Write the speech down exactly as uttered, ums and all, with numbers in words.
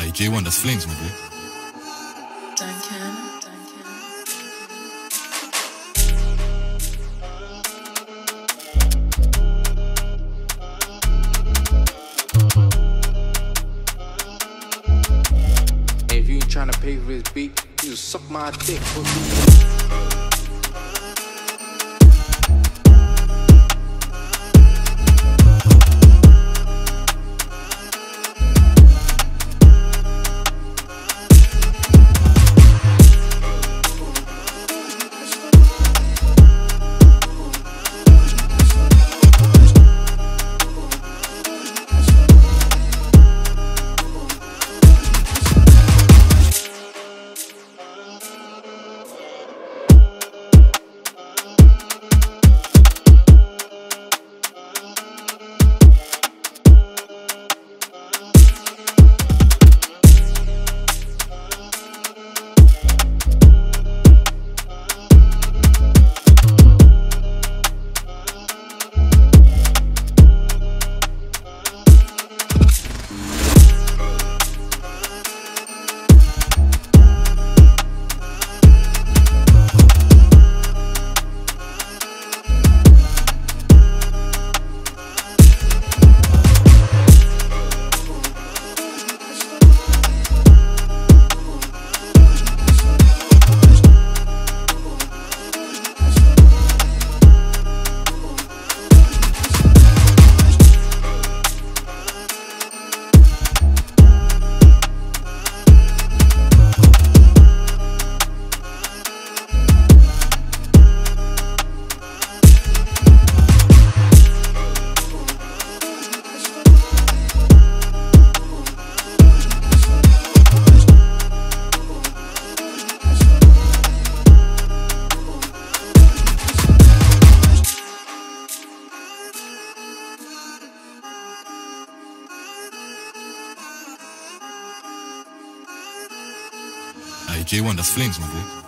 Hey, J one, das Flames, man. If you ain't tryna pay for this beat, you just suck my dick for me. Hey, J one, das Flames, man.